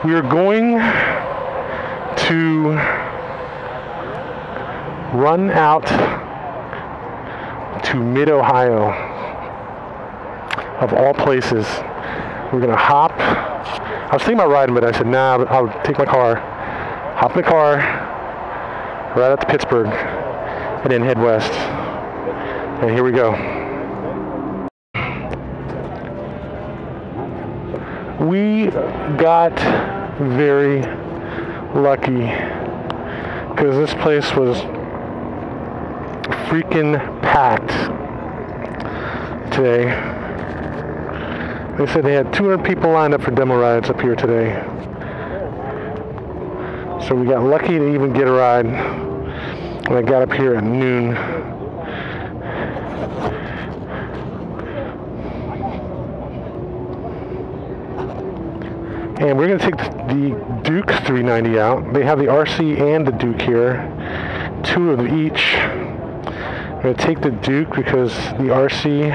We are going to run out to mid-Ohio, of all places. We're gonna hop. I was thinking about riding, but I said, nah, I'll take my car, hop in the car, right out to Pittsburgh, and then head west. And here we go. We got very lucky because this place was freaking packed today. They said they had 200 people lined up for demo rides up here today. So we got lucky to even get a ride when I got up here at noon. And we're going to take the Duke 390 out. They have the RC and the Duke here, 2 of each. I'm going to take the Duke because the RC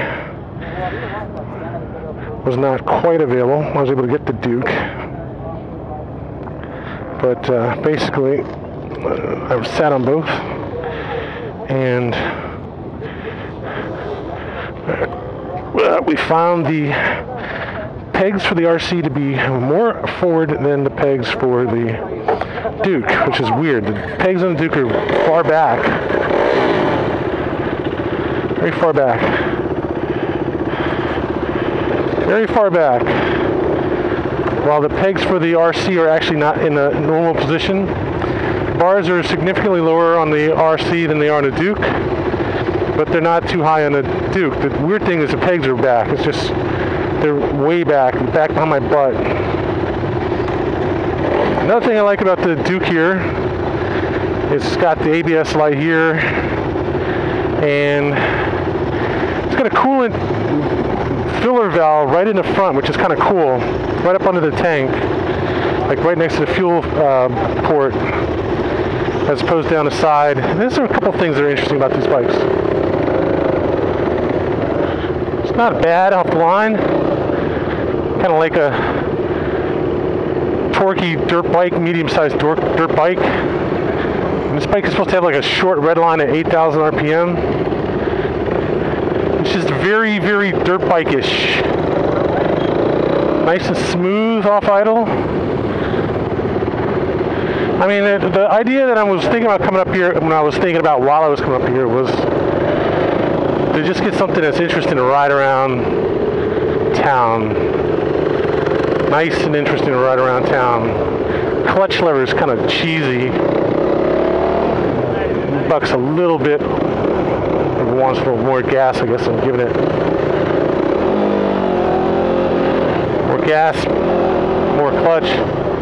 was not quite available. I was able to get the Duke. But basically, I sat on both. And we found the pegs for the RC to be more forward than the pegs for the Duke, which is weird. The pegs on the Duke are far back. Very far back. Very far back. While the pegs for the RC are actually not in a normal position. Bars are significantly lower on the RC than they are on the Duke, but they're not too high on the Duke. The weird thing is the pegs are back. It's just they're way back behind my butt. Another thing I like about the Duke here is it's got the ABS light here, and it's got a coolant filler valve right in the front, which is kind of cool, right up under the tank, like right next to the fuel port, as opposed down the side. And there's a couple things that are interesting about these bikes. It's not bad off the line. Kind of like a torquey dirt bike, medium-sized dirt bike. And this bike is supposed to have like a short red line at 8,000 RPM. It's just very, very dirt bike-ish. Nice and smooth off idle. I mean, the idea that I was thinking about coming up here, when I was thinking about while I was coming up here, was to just get something that's interesting to ride around town. Nice and interesting to ride around town. Clutch lever is kind of cheesy. Bucks a little bit. If it wants a little more gas, I guess I'm giving it. More gas, more clutch.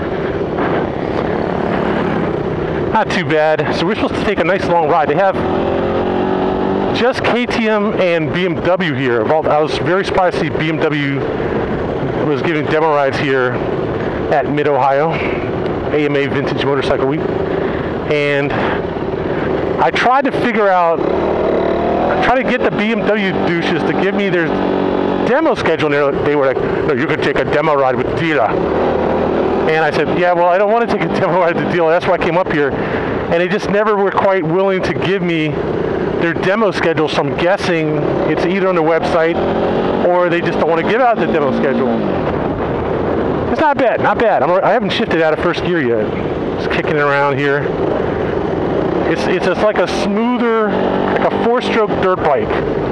Not too bad. So we're supposed to take a nice long ride. They have just KTM and BMW here. I was very surprised to see BMW was giving demo rides here at Mid-Ohio, AMA Vintage Motorcycle Week. And I tried to figure out, try to get the BMW douches to give me their demo schedule, and they were like, no, you could take a demo ride with the dealer. And I said, yeah, well, I don't want to take a demo ride with the dealer. That's why I came up here. And they just never were quite willing to give me their demo schedule, so I'm guessing it's either on their website or they just don't want to give out the demo schedule. It's not bad, not bad. I haven't shifted out of first gear yet. Just kicking it around here. It's just like a smoother, like a 4-stroke dirt bike.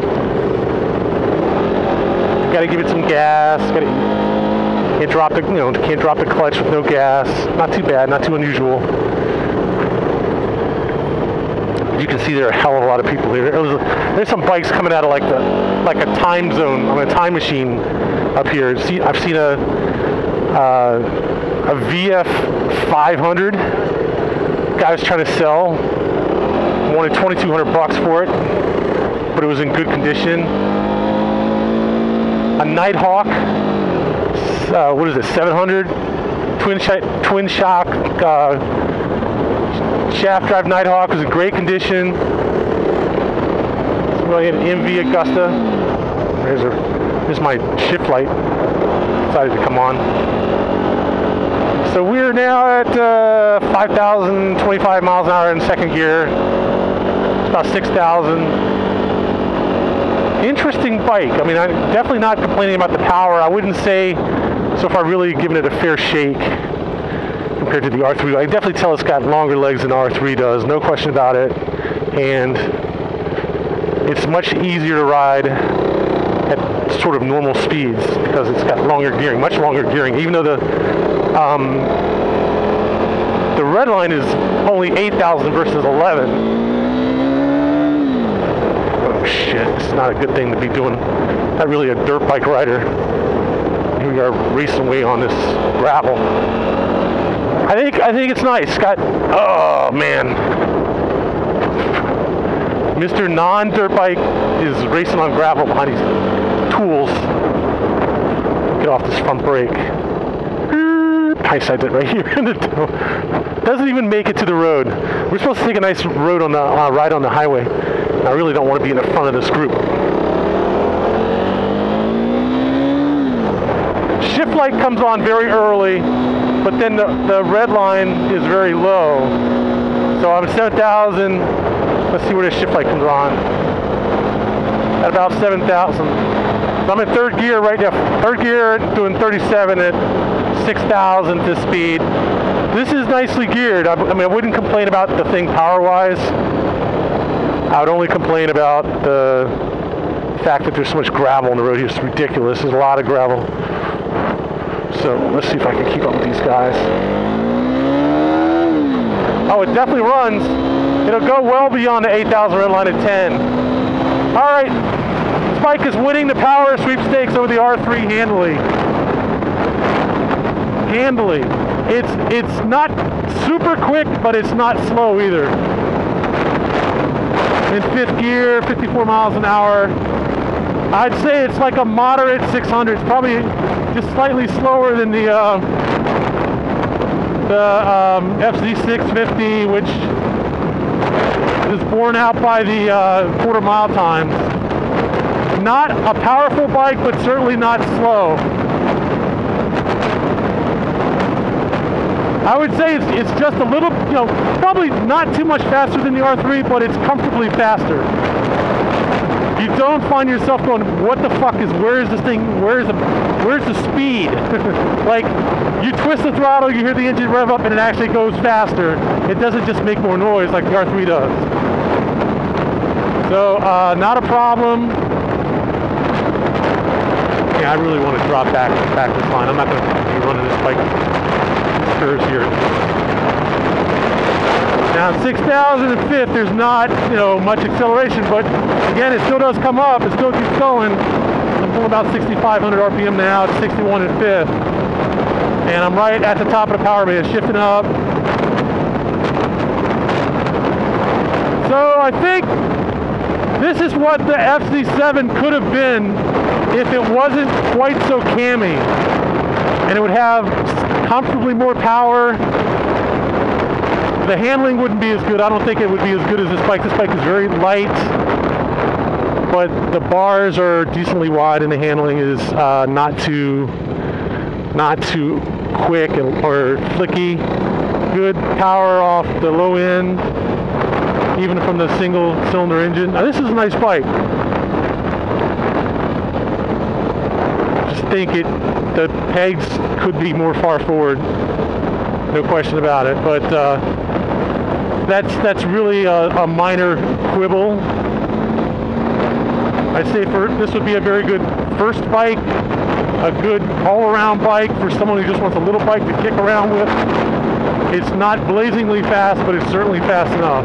Got to give it some gas. Can't drop the clutch with no gas. Not too bad, not too unusual. You can see there are a hell of a lot of people here. There's some bikes coming out of like a time zone on a time machine up here. I've seen a VF 500. Guy was trying to sell, wanted $2,200 for it, but it was in good condition. A Nighthawk, what is it, 700 twin shock. Shaft drive Nighthawk was in great condition. It's really an MV Augusta. There's my shift light. Decided to come on. So we're now at 5,025 miles an hour in second gear. It's about 6,000. Interesting bike. I mean, I'm definitely not complaining about the power. I wouldn't say so far really giving it a fair shake compared to the R3. I can definitely tell it's got longer legs than the R3 does, no question about it. And it's much easier to ride at sort of normal speeds because it's got longer gearing, much longer gearing. Even though the red line is only 8,000 versus 11. Oh shit! It's not a good thing to be doing. Not really a dirt bike rider. Here we are racing away on this gravel. I think it's nice. Scott. Oh man. Mr. Non-dirt bike is racing on gravel behind these tools. Get off this front brake. Nice, I did right here. Doesn't even make it to the road. We're supposed to take a nice road on the ride on the highway. I really don't want to be in the front of this group. Shift light comes on very early, but then the red line is very low. So I'm 7,000. Let's see where the shift light comes on. At about 7,000. So I'm in third gear right now. Third gear doing 37 at 6,000 to speed. This is nicely geared. I mean, I wouldn't complain about the thing power-wise. I would only complain about the fact that there's so much gravel on the road here. It's ridiculous. There's a lot of gravel. So let's see if I can keep up with these guys. Oh, it definitely runs. It'll go well beyond the 8,000 red line at 10. All right, this bike is winning the power sweepstakes over the R3 handily. It's not super quick, but it's not slow either. In fifth gear, 54 miles an hour. I'd say it's like a moderate 600. It's probably just slightly slower than the FZ650, which is borne out by the quarter mile times. Not a powerful bike, but certainly not slow. I would say it's just a little, probably not too much faster than the R3, but it's comfortably faster. You don't find yourself going, what the fuck where is this thing, where's the speed? Like, you twist the throttle, you hear the engine rev up, and it actually goes faster. It doesn't just make more noise like the R3 does. So, not a problem. Yeah, I really want to drop back this line. I'm not going to be running this bike curves here. Now 6,005th, there's not, much acceleration, but again, it still does come up. It still keeps going. I'm pulling about 6,500 RPM now. It's 61 at 5th, and I'm right at the top of the power band, shifting up. So I think this is what the FZ7 could have been if it wasn't quite so cammy, and it would have comfortably more power. The handling wouldn't be as good. I don't think it would be as good as this bike. This bike is very light, but the bars are decently wide, and the handling is not too quick or flicky. Good power off the low end, even from the single cylinder engine. Now, this is a nice bike. Just think the pegs could be more far forward, no question about it, but that's really a minor quibble. I'd say this would be a very good first bike, a good all-around bike for someone who just wants a little bike to kick around with. It's not blazingly fast, but it's certainly fast enough.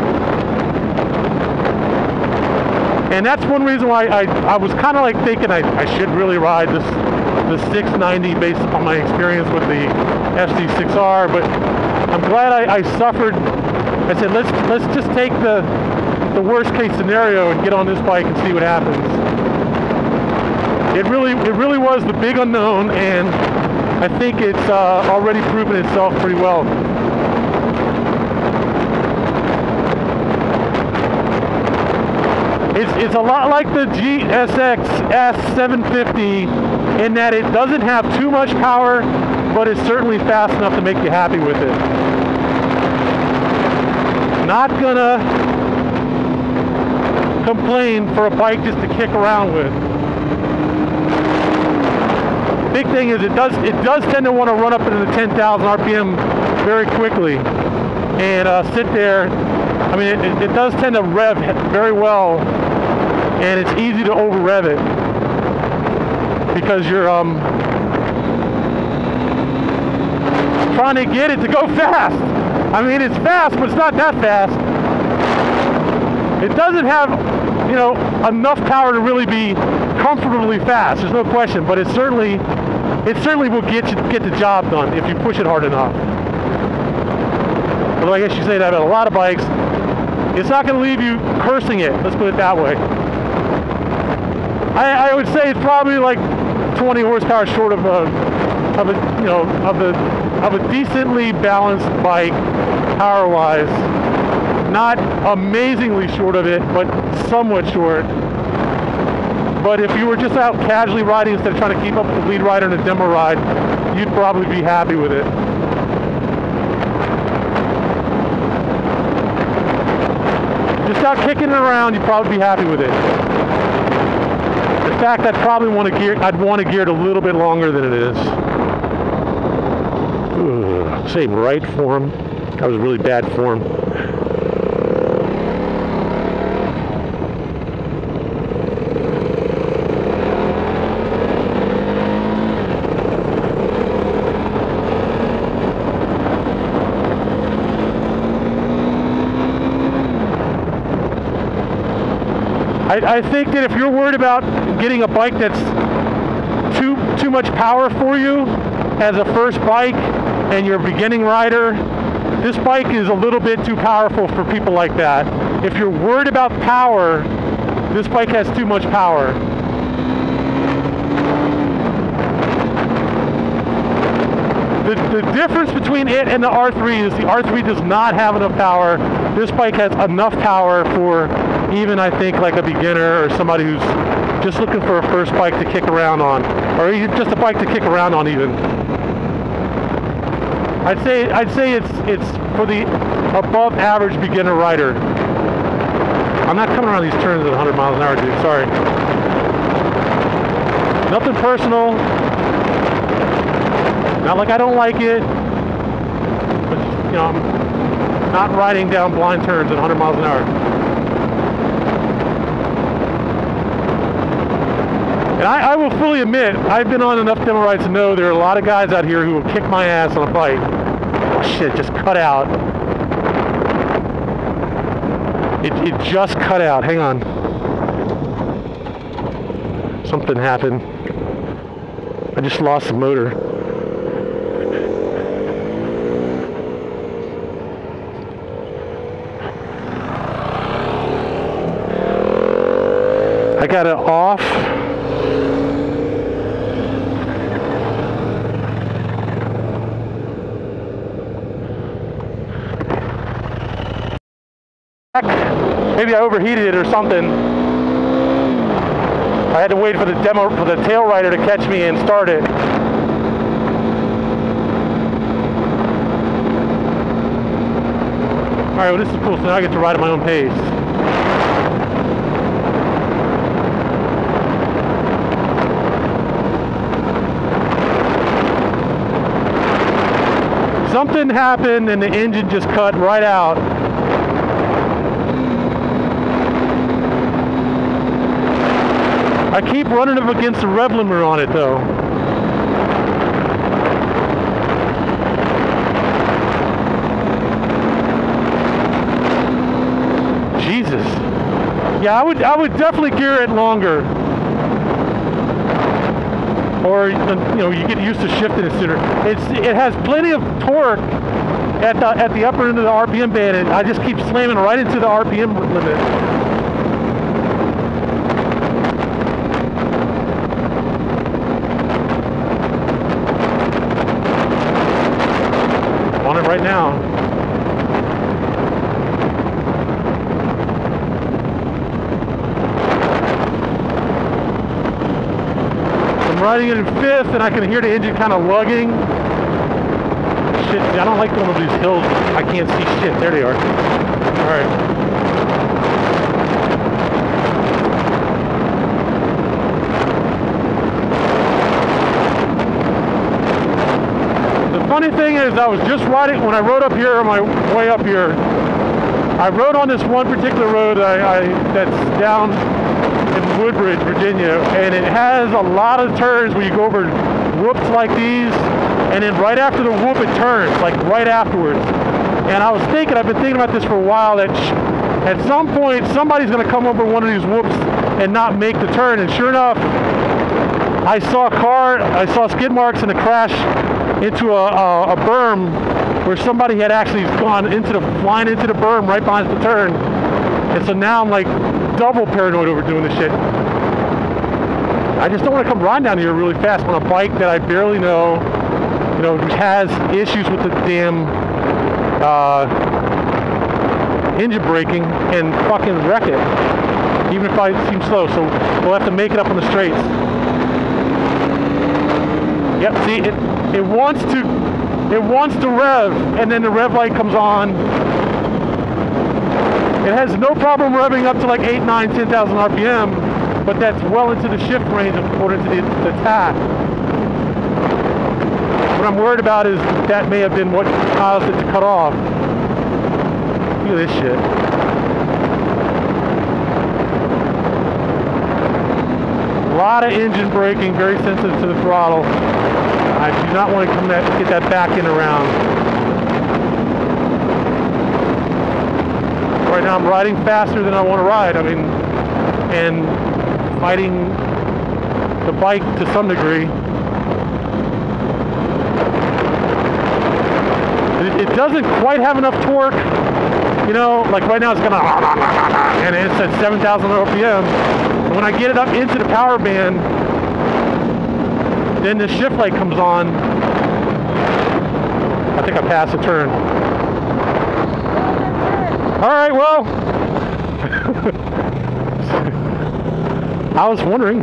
And that's one reason why I was kind of like thinking I should really ride the 690 based upon my experience with the FZ6R, but I'm glad I suffered. I said, let's just take the worst case scenario and get on this bike and see what happens. It really was the big unknown, and I think it's already proven itself pretty well. It's a lot like the GSX S750 in that it doesn't have too much power, but it's certainly fast enough to make you happy with it. Not gonna complain for a bike just to kick around with. Big thing is it does tend to want to run up into the 10,000 RPM very quickly and sit there. I mean, it does tend to rev very well, and it's easy to over rev it because you're trying to get it to go fast. I mean, it's fast, but it's not that fast. It doesn't have, you know, enough power to really be comfortably fast. There's no question, but it certainly will get the job done if you push it hard enough. Although I guess you say that about a lot of bikes, it's not going to leave you cursing it. Let's put it that way. I would say it's probably like 20 horsepower short of a decently balanced bike power-wise. Not amazingly short of it, but somewhat short. But if you were just out casually riding instead of trying to keep up with the lead rider in a demo ride, you'd probably be happy with it. Just out kicking it around, you'd probably be happy with it. In fact, I'd want to gear it a little bit longer than it is. Ugh, same right form. That was really bad form. I think that if you're worried about getting a bike that's too much power for you as a first bike and you're a beginning rider, this bike is a little bit too powerful for people like that. If you're worried about power, this bike has too much power. The difference between it and the R3 is the R3 does not have enough power. This bike has enough power for even, I think, like a beginner or somebody who's just looking for a first bike to kick around on, or just a bike to kick around on even. I'd say it's for the above average beginner rider. I'm not coming around these turns at 100 miles an hour, dude. Sorry. Nothing personal. Not like I don't like it, but you know, I'm not riding down blind turns at 100 miles an hour. And I will fully admit, I've been on enough demo rides to know there are a lot of guys out here who will kick my ass on a bike. Oh shit, just cut out. It just cut out. Hang on. Something happened. I just lost the motor. I got it off. Maybe I overheated it or something. I had to wait for the tail rider to catch me and start it. Alright, well this is cool, so now I get to ride at my own pace. Something happened and the engine just cut right out. I keep running up against the rev limiter on it though. Jesus. Yeah, I would definitely gear it longer. Or you know, you get used to shifting it sooner. It has plenty of torque at the upper end of the RPM band, and I just keep slamming right into the RPM limit. I'm on it right now. Riding it in fifth, and I can hear the engine kind of lugging. I don't like going over these hills. I can't see shit. There they are. All right. The funny thing is, I was just riding, when I rode up here on my way up here, I rode on this one particular road that's down in Woodbridge, Virginia, and it has a lot of turns where you go over whoops like these, and then right after the whoop it turns, like right afterwards. And I was thinking, I've been thinking about this for a while, that at some point somebody's going to come over one of these whoops and not make the turn. And sure enough, I saw skid marks in a crash into a berm where somebody had actually gone flying into the berm right behind the turn. And so now I'm like double paranoid over doing this shit. I just don't want to come riding down here really fast on a bike that I barely know, you know, has issues with the damn engine braking and fucking wreck it, even if I seem slow. So we'll have to make it up on the straights. Yep, see, it wants to rev, and then the rev light comes on. It has no problem revving up to like 8, 9, 10,000 RPM, but that's well into the shift range according to the tach. What I'm worried about is that may have been what caused it to cut off. Look at this shit. A lot of engine braking, very sensitive to the throttle. I do not want to get that back in around. Right now I'm riding faster than I want to ride. I mean, and fighting the bike to some degree. It doesn't quite have enough torque, you know, like right now it's gonna, and it's at 7,000 RPM. And when I get it up into the power band, then the shift light comes on. I think I passed the turn. All right, well, I was wondering.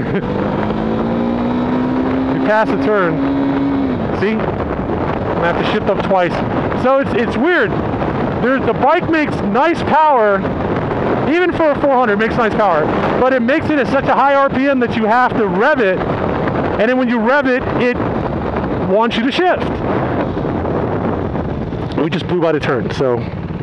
You passed the turn. See? I'm gonna have to shift up twice. So it's weird. The bike makes nice power, even for a 400, it makes nice power. But it makes it at such a high RPM that you have to rev it, and then when you rev it, it wants you to shift. We just blew by the turn, so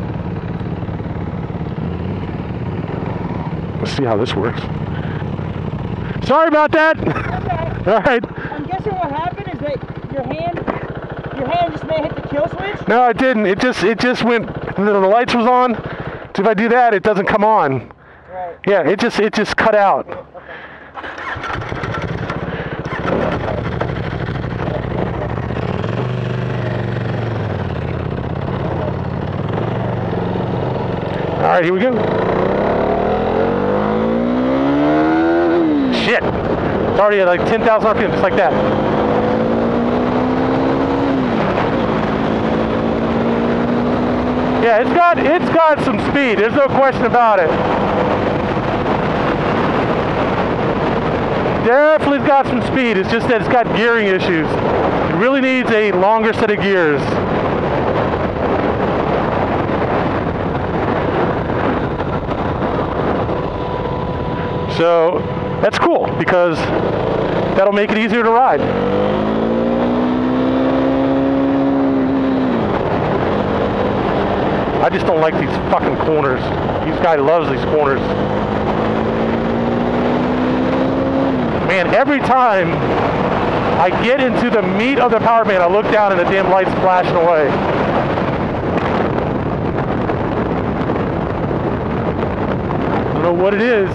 let's see how this works. Sorry about that. Okay. All right. I'm guessing what happened is that your hand just may hit the kill switch? No, it didn't. It just went. The lights was on. So if I do that, it doesn't come on. Right. Yeah, it just cut out. Okay. All right, here we go. Shit. It's already at like 10,000 RPM, just like that. Yeah, it's got some speed. There's no question about it. Definitely got some speed. It's just that it's got gearing issues. It really needs a longer set of gears. So that's cool because that'll make it easier to ride. I just don't like these fucking corners. This guy loves these corners. Man, every time I get into the meat of the power band, I look down and the damn light's flashing away. I don't know what it is.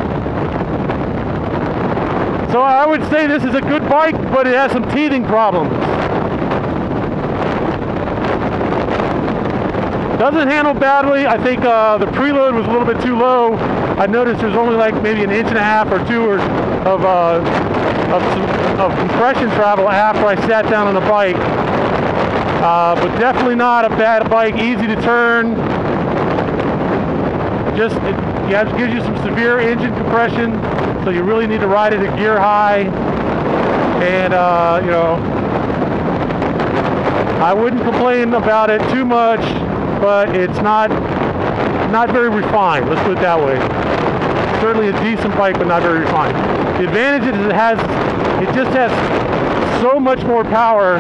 So I would say this is a good bike, but it has some teething problems. Doesn't handle badly. I think the preload was a little bit too low. I noticed there's only like maybe an inch and a half or two of compression travel after I sat down on the bike. But definitely not a bad bike. Easy to turn. It gives you some severe engine compression, so you really need to ride it at gear high. And you know, I wouldn't complain about it too much, but it's not very refined. Let's put it that way. Certainly a decent bike, but not very refined. The advantage is it just has so much more power.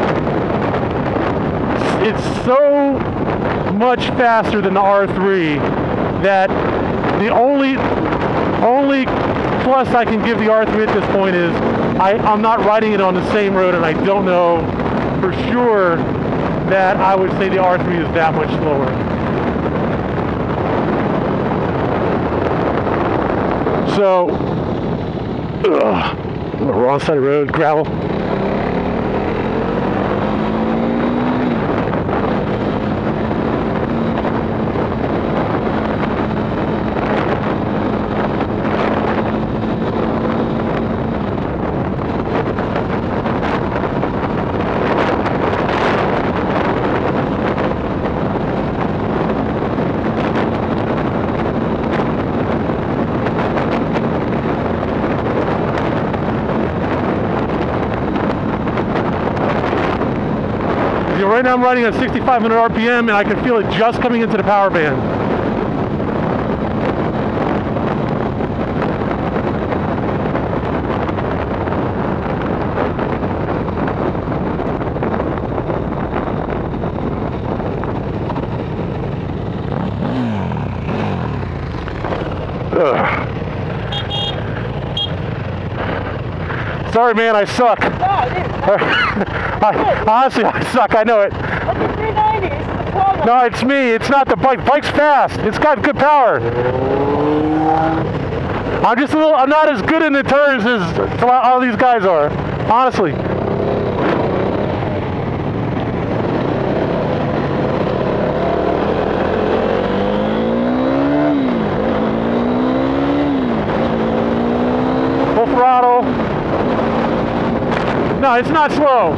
It's so much faster than the R3 that the only plus I can give the R3 at this point is I'm not riding it on the same road, and I don't know for sure that I would say the R3 is that much slower. So, on the wrong side of the road, gravel. Right now I'm riding at 6,500 RPM, and I can feel it just coming into the power band. Sorry, man, I suck. Honestly, I suck. I know it. Look at 390. This is the problem. No, it's me. It's not the bike. Bike's fast. It's got good power. I'm not as good in the turns as all these guys are. Honestly. Full throttle. No, it's not slow.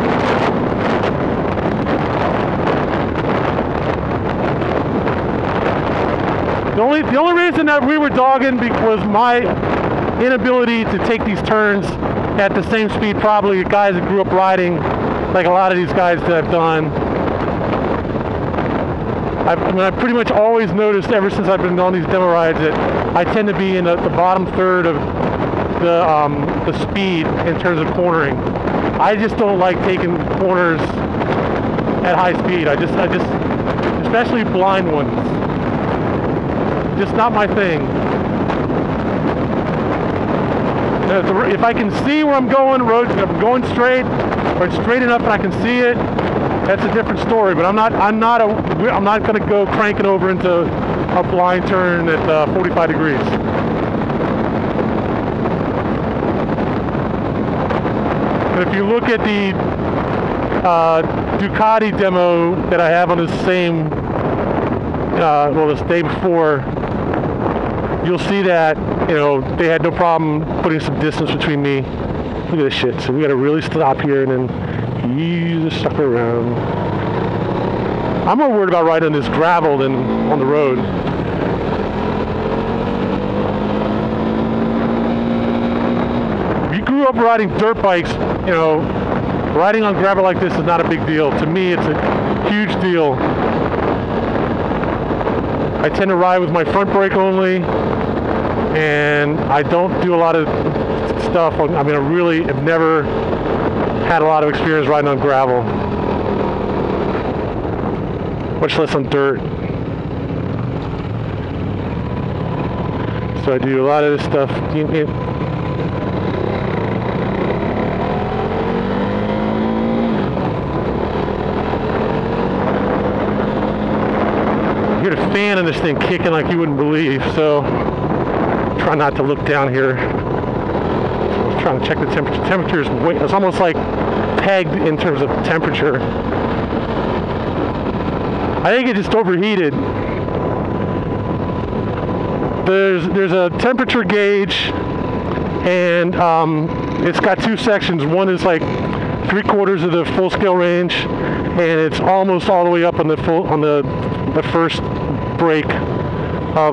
The only reason that we were dogging was my inability to take these turns at the same speed probably guys that grew up riding, like a lot of these guys that I've done. I've pretty much always noticed ever since I've been on these demo rides that I tend to be in the bottom third of the speed in terms of cornering. I just don't like taking corners at high speed. I just, especially blind ones. Just not my thing. If I can see where I'm going, if I'm going straight, or it's straight enough and I can see it, that's a different story. But I'm not going to go cranking over into a blind turn at 45 degrees. And if you look at the Ducati demo that I have on the same, this day before, you'll see that, they had no problem putting some distance between me. Look at this shit. So we got to really stop here and then ease the sucker around. I'm more worried about riding on this gravel than on the road. If you grew up riding dirt bikes, riding on gravel like this is not a big deal. To me, it's a huge deal. I tend to ride with my front brake only, and I don't do a lot of stuff. I really have never had a lot of experience riding on gravel, much less on dirt. So I do a lot of this stuff. I hear the fan in this thing kicking like you wouldn't believe, so try not to look down here. I was trying to check the temperature. Temperature is it's almost like pegged in terms of temperature. I think it just overheated. There's a temperature gauge, and it's got two sections. One is like 3/4 of the full scale range, and it's almost all the way up on the first break of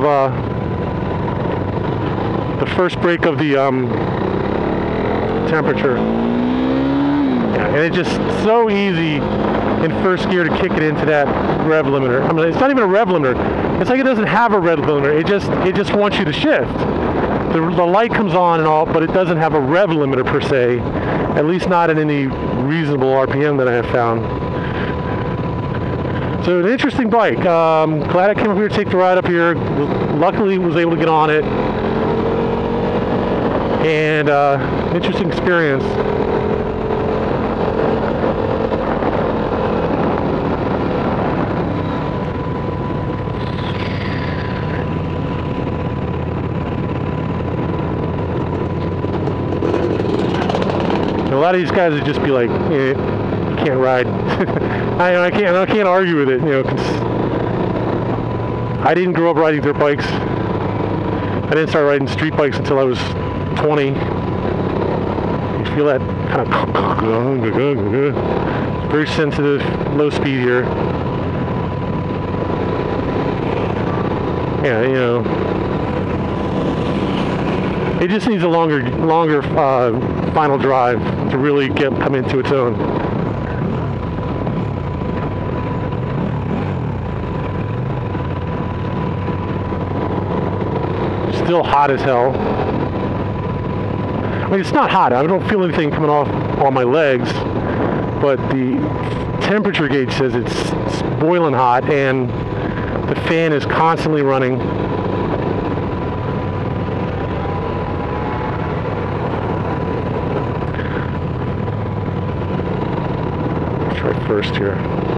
the temperature. Yeah, and it's just so easy in first gear to kick it into that rev limiter. I mean, it's not even a rev limiter. It's like it doesn't have a rev limiter. It just wants you to shift. The light comes on and all, but it doesn't have a rev limiter per se. At least not at any reasonable RPM that I have found. So an interesting bike. Glad I came up here to take the ride up here. Luckily was able to get on it. And interesting experience. A lot of these guys would just be like, you can't ride. I can't argue with it, you know. 'Cause I didn't grow up riding dirt bikes. I didn't start riding street bikes until I was 20. You feel that kind of very sensitive, low speed here. Yeah, you know. It just needs a longer final drive to really come into its own. Still hot as hell. I mean, it's not hot. I don't feel anything coming off on my legs, but the temperature gauge says it's boiling hot, and the fan is constantly running. First here.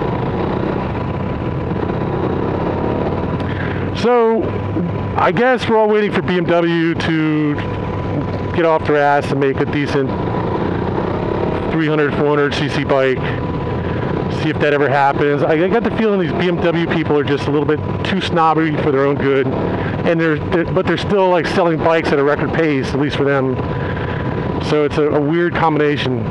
So I guess we're all waiting for BMW to get off their ass and make a decent 300, 400 cc bike. See if that ever happens. I got the feeling these BMW people are just a little bit too snobby for their own good, and but they're still like selling bikes at a record pace, at least for them. So it's a weird combination.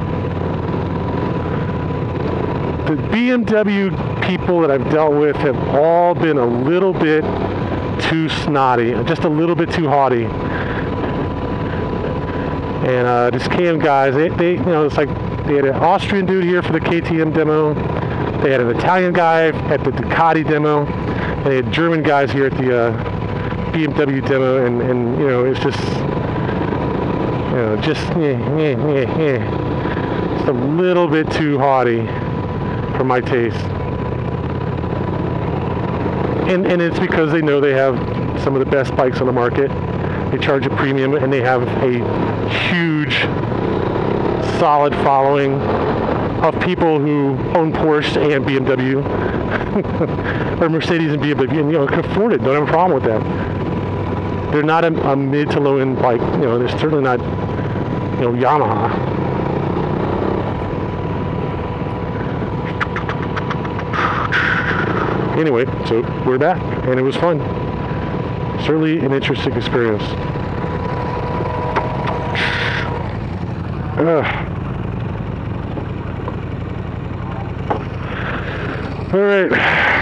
The BMW people that I've dealt with have all been a little bit too snotty, just a little bit too haughty. And these KTM guys, they you know, it's like they had an Austrian dude here for the KTM demo. They had an Italian guy at the Ducati demo. And they had German guys here at the BMW demo, and you know, it's just, you know, just a little bit too haughty for my taste. And it's because they know they have some of the best bikes on the market. They charge a premium, and they have a huge, solid following of people who own Porsche and BMW, or Mercedes and BMW, and you know, can afford it. Don't have a problem with that. They're not a mid to low end bike. You know, they're certainly not, you know, Yamaha. Anyway, so we're back, and it was fun. Certainly an interesting experience. All right.